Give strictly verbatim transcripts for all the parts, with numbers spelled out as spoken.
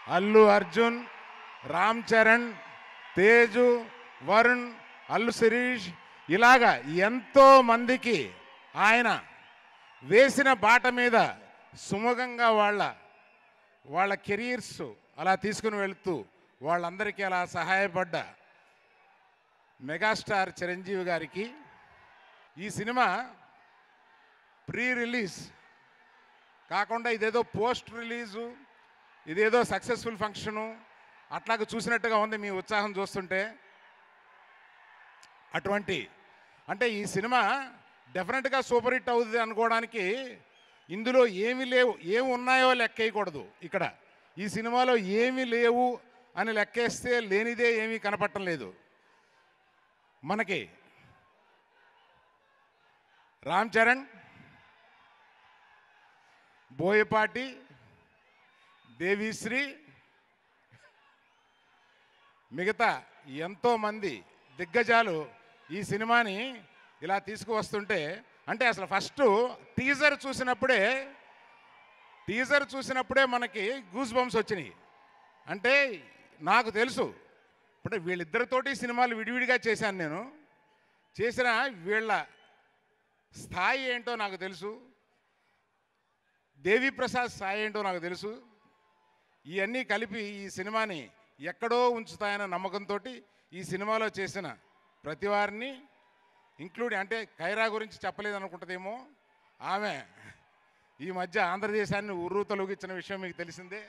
అల్లు అర్జున్, రామ్ చరణ్, తేజు, వరుణ్, అల్లు శిరీష్ ఇలాగా ఎంతో మందికి ఆయన వేసిన బాట మీద సుముఖంగా వాళ్ళ వాళ్ళ కెరీర్స్ అలా తీసుకుని వెళుతూ వాళ్ళందరికీ అలా సహాయపడ్డ మెగాస్టార్ చిరంజీవి గారికి ఈ సినిమా ప్రీ రిలీజ్ కాకుండా ఇదేదో పోస్ట్ రిలీజు, ఇదేదో సక్సెస్ఫుల్ ఫంక్షను అట్లాగ చూసినట్టుగా ఉంది మీ ఉత్సాహం చూస్తుంటే. అటువంటి అంటే ఈ సినిమా డెఫినెట్గా సూపర్ హిట్ అవుతుంది అనుకోవడానికి ఇందులో ఏమి లేవు, ఏమి ఉన్నాయో లెక్కేయకూడదు. ఇక్కడ ఈ సినిమాలో ఏమి లేవు అని లెక్కేస్తే లేనిదే ఏమీ కనపడటం లేదు మనకి. రామ్ చరణ్, బోయపాటి, దేవిశ్రీ, మిగతా ఎంతోమంది దిగ్గజాలు ఈ సినిమాని ఇలా తీసుకువస్తుంటే అంటే అసలు ఫస్ట్ టీజర్ చూసినప్పుడే టీజర్ చూసినప్పుడే మనకి గూస్ బంప్స్ వచ్చినాయి. అంటే నాకు తెలుసు అంటే వీళ్ళిద్దరితోటి సినిమాలు విడివిడిగా చేశాను నేను, చేసిన వీళ్ళ స్థాయి ఏంటో నాకు తెలుసు, దేవి ప్రసాద్ స్థాయి ఏంటో నాకు తెలుసు. ఇవన్నీ కలిపి ఈ సినిమాని ఎక్కడో ఉంచుతాయన్న నమ్మకంతో ఈ సినిమాలో చేసిన ప్రతి వారిని ఇంక్లూడింగ్ అంటే ఖైరా గురించి చెప్పలేదు అనుకుంటుందేమో, ఆమె ఈ మధ్య ఆంధ్రదేశాన్ని ఉర్రూ తొలగించిన విషయం మీకు తెలిసిందే.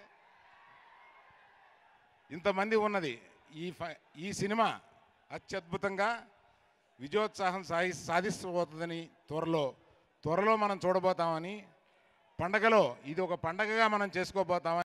ఇంతమంది ఉన్నది ఈ ఈ సినిమా అత్యద్భుతంగా విజయోత్సాహం సాధి సాధిస్తబోతుందని త్వరలో త్వరలో మనం చూడబోతామని, పండగలో ఇది ఒక పండగగా మనం చేసుకోబోతామని